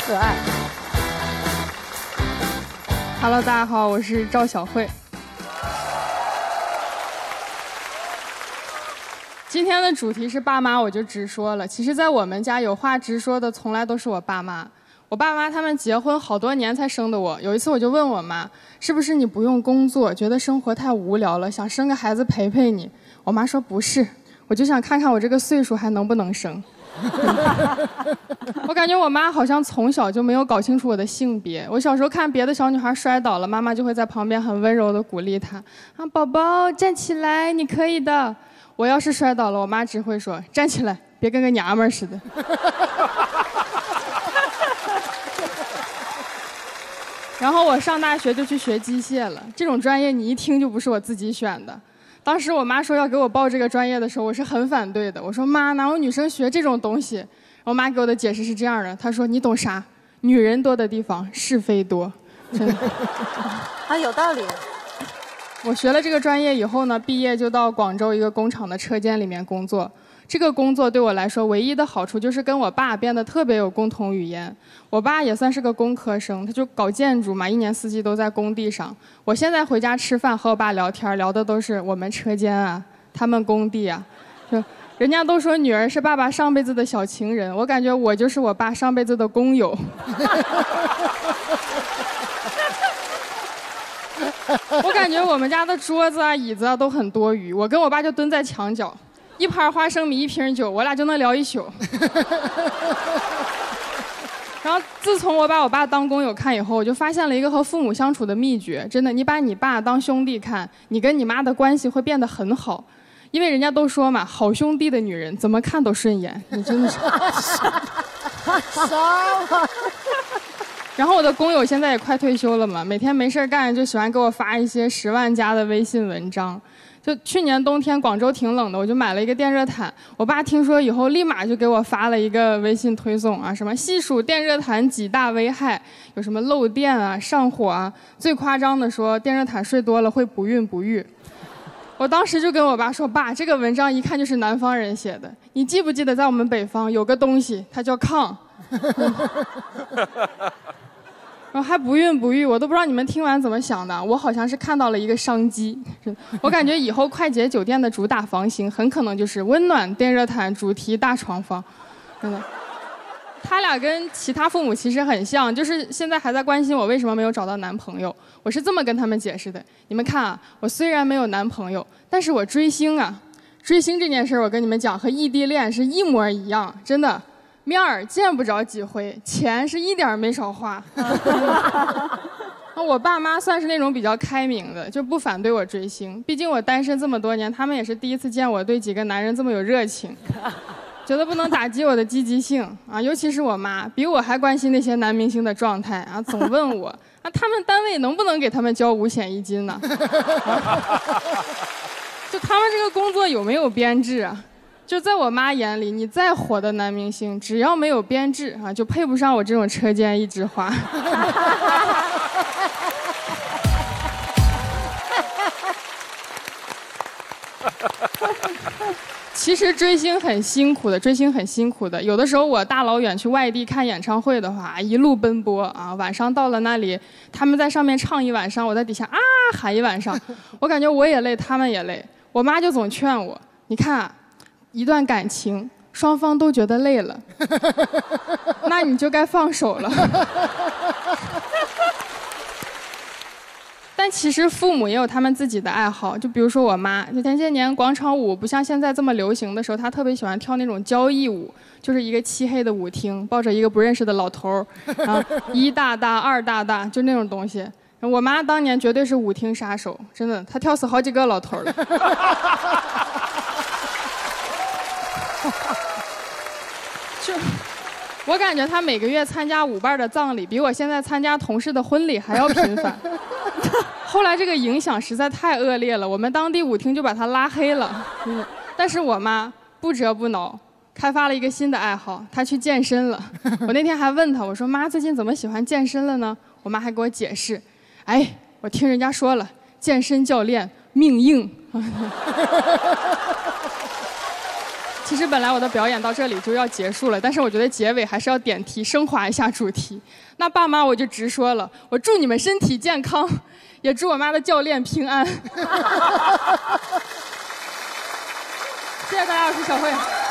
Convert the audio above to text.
可爱。 Hello， 大家好，我是赵小慧。今天的主题是爸妈，我就直说了。其实，在我们家有话直说的，从来都是我爸妈。我爸妈他们结婚好多年才生的我。有一次我就问我妈，是不是你不用工作，觉得生活太无聊了，想生个孩子陪陪你？我妈说不是，我就想看看我这个岁数还能不能生。我感觉我妈好像从小就没有搞清楚我的性别。我小时候看别的小女孩摔倒了，妈妈就会在旁边很温柔地鼓励她啊，宝宝站起来，你可以的。我要是摔倒了，我妈只会说站起来，别跟个娘们儿似的。然后我上大学就去学机械了，这种专业你一听就不是我自己选的。当时我妈说要给我报这个专业的时候，我是很反对的。我说妈，哪有女生学这种东西？我妈给我的解释是这样的，她说你懂啥？女人多的地方是非多。真的啊，有道理。 我学了这个专业以后呢，毕业就到广州一个工厂的车间里面工作。这个工作对我来说唯一的好处就是跟我爸变得特别有共同语言。我爸也算是个工科生，他就搞建筑嘛，一年四季都在工地上。我现在回家吃饭和我爸聊天，聊的都是我们车间啊，他们工地啊。就人家都说女儿是爸爸上辈子的小情人，我感觉我就是我爸上辈子的工友。我感觉我们家的桌子啊、椅子啊都很多余，我跟我爸就蹲在墙角，一盘花生米，一瓶酒，我俩就能聊一宿。然后自从我把我爸当工友看以后，我就发现了一个和父母相处的秘诀。真的，你把你爸当兄弟看，你跟你妈的关系会变得很好。因为人家都说嘛，好兄弟的女人怎么看都顺眼。你真的是。然后我的工友现在也快退休了嘛，每天没事干就喜欢给我发一些10万加的微信文章。就去年冬天广州挺冷的，我就买了一个电热毯。我爸听说以后立马就给我发了一个微信推送啊，什么细数电热毯几大危害，有什么漏电啊、上火啊，最夸张的说电热毯睡多了会不孕不育。我当时就跟我爸说，爸，这个文章一看就是南方人写的。你记不记得在我们北方有个东西，它叫炕。然后还不孕不育，我都不知道你们听完怎么想的。我好像是看到了一个商机，我感觉以后快捷酒店的主打房型很可能就是温暖电热毯主题大床房，真的。他俩跟其他父母其实很像，就是现在还在关心我为什么没有找到男朋友。我是这么跟他们解释的：你们看啊，我虽然没有男朋友，但是我追星啊，追星这件事我跟你们讲和异地恋是一模一样，真的。面儿见不着几回，钱是一点没少花。我爸妈算是那种比较开明的，就不反对我追星。毕竟我单身这么多年，他们也是第一次见我对几个男人这么有热情，觉得不能打击我的积极性啊。尤其是我妈，比我还关心那些男明星的状态啊，总问我啊，他们单位能不能给他们交5险1金呢？就他们这个工作有没有编制啊？就在我妈眼里，你再火的男明星，只要没有编制啊，就配不上我这种车间一枝花。其实追星很辛苦的，追星很辛苦的。有的时候我大老远去外地看演唱会的话，一路奔波啊，晚上到了那里，他们在上面唱一晚上，我在底下啊喊一晚上，我感觉我也累，他们也累。我妈就总劝我，你看啊。一段感情，双方都觉得累了，那你就该放手了。但其实父母也有他们自己的爱好，就比如说我妈，就前些年广场舞不像现在这么流行的时候，她特别喜欢跳那种交谊舞，就是一个漆黑的舞厅，抱着一个不认识的老头儿，啊，1大大2大大，就那种东西。我妈当年绝对是舞厅杀手，真的，她跳死好几个老头了。就我感觉他每个月参加舞伴的葬礼，比我现在参加同事的婚礼还要频繁。后来这个影响实在太恶劣了，我们当地舞厅就把他拉黑了。但是我妈不折不挠，开发了一个新的爱好，她去健身了。我那天还问她，我说妈，最近怎么喜欢健身了呢？我妈还给我解释，哎，我听人家说了，健身教练命硬。 其实本来我的表演到这里就要结束了，但是我觉得结尾还是要点题升华一下主题。那爸妈我就直说了，我祝你们身体健康，也祝我妈的教练平安。谢谢大家，我是小慧。